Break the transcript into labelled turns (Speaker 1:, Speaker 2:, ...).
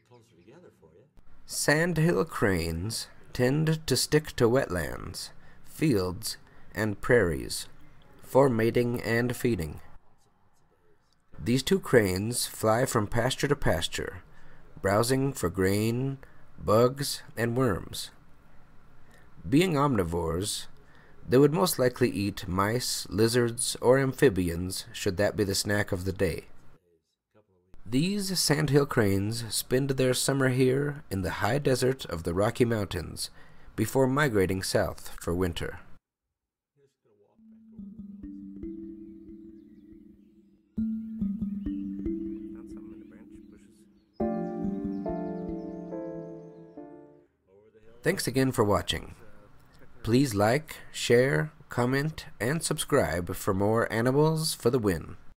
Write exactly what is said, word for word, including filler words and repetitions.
Speaker 1: Sandhill cranes tend to stick to wetlands, fields, and prairies for mating and feeding. These two cranes fly from pasture to pasture, browsing for grain, bugs, and worms. Being omnivores, they would most likely eat mice, lizards, or amphibians should that be the snack of the day. These sandhill cranes spend their summer here in the high desert of the Rocky Mountains before migrating south for winter. Thanks again for watching. Please like, share, comment, and subscribe for more animals for the win.